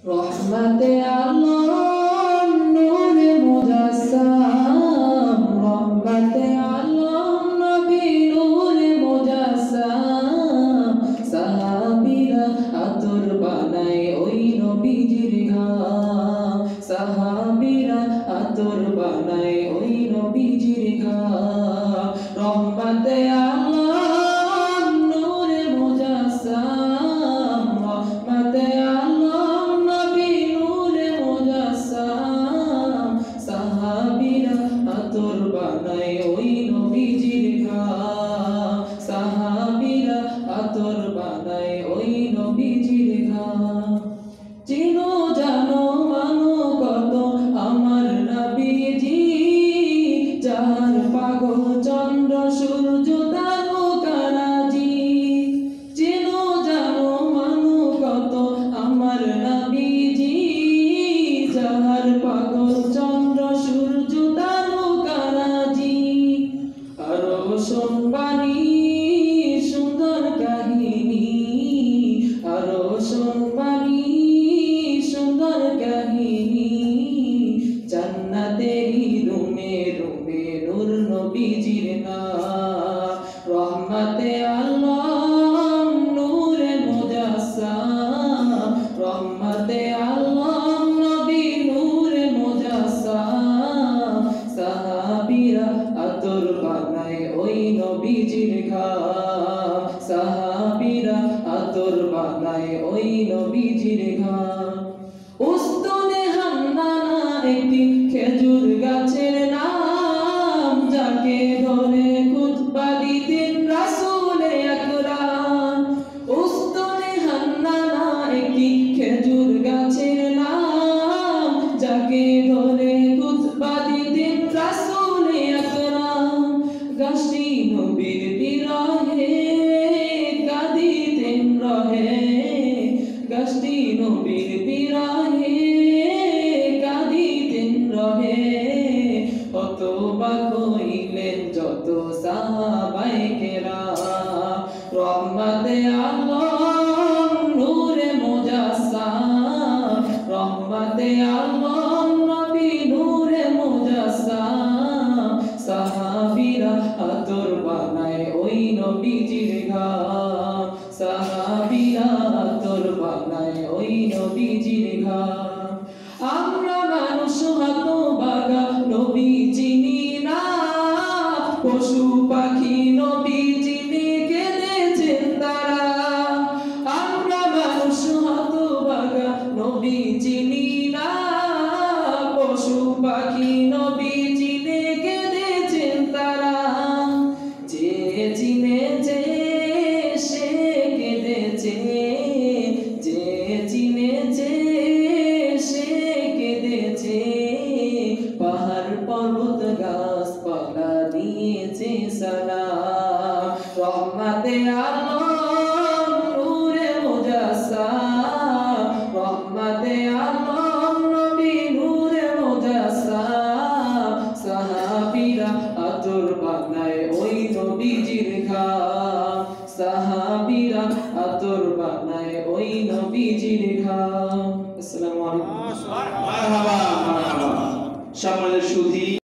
রহমতে আলম নূরে মুজাসসাম, রহমতে আলম নবী নূরে মুজাসসাম। সাহাবীরা আতর বানায় ওই নবীজির ঘাম, সাহাবীরা আতর বানায় ওই নবীজির ঘাম। রহমতে আলম নূরে মুজাসসাম, রহমতে আলম নবী নূরে মুজাসসাম। সাহাবীরা আতর বানায় ওই নবীজির ঘাম, সাহাবীরা আতর বানায় ওই নবীজির ঘাম। চিনো জানো মানো কত আমার নবীজি, যার পাগল চন্দ্র সূর্য তারকারাজি। চিনো জানো মানো কত আমার নবীজি, যার পাগল চন্দ্র সূর্য তারকারাজি। আরো শুনবানি সুন্দর কাহিনী, আরো শুনবানি সুন্দর কাহিনী। জান্নাতেরই রুমে রুমে নূর নবীজির নাম। রহমতে আলম নূরে মুজাসসাম, রহমতে আলম নবী নূরে মুজাসসাম। সাহাবীরা আতর বানায় ওই নবীজির ঘাম, সাহাবীরা আতর বানায় ওই নবীজির ঘাম। উস্তনে হান্নানা একটি খেজুর গাছের নাম, যাকে ধরে খুতবা দিতেন রাসূলে আকরাম। উস্তনে হান্নানা একটি খেজুর গাছের নাম, যাকে ধরে খুতবা দিতেন রাসূলে আকরাম। গাছটি নবীর বিরহে কাঁদিতেন রহে, গাছটি নবীর বিরহে কাঁদিতেন রহে। অতবাক হইলেন যত সাহাবায়ে কেরাম। রহমতে আলম নূরে মুজাসসাম, রহমতে আলম নবী নূরে মুজাসসাম। সাহাবীরা আতর বানায় ওই নবীজির ঘাম, সাহাবীরা আতর বানায় ওই নবীজির ঘাম। আমরা মানুষ হতভাগা নবী চিনি না, পশু পাখি নবী চিনি কেঁদেছেন তারা। আমরা মানুষ হতভাগা নবী চিনি না, পশু পাখি নবী চিনে কেঁদেছেন তারা। যে চিনেছে সে কেঁদেছে, যে চিনেছে সে কেঁদেছে। পাহাড় পর্বত গাছপালা দিয়েছে সালাম। রহমতে আলম নূরে মুজাসসাম, রহমতে আলম নবী নূরে মুজাসসাম। সাহাবীরা আতর বানায় ওই নবীজির ঘাম, সাহাবীরা আতর বানায় ওই নবীজির ঘাম। আসসালামু আলাইকুম। মারহাবা মারহাবা। সম্মানিত সুধী।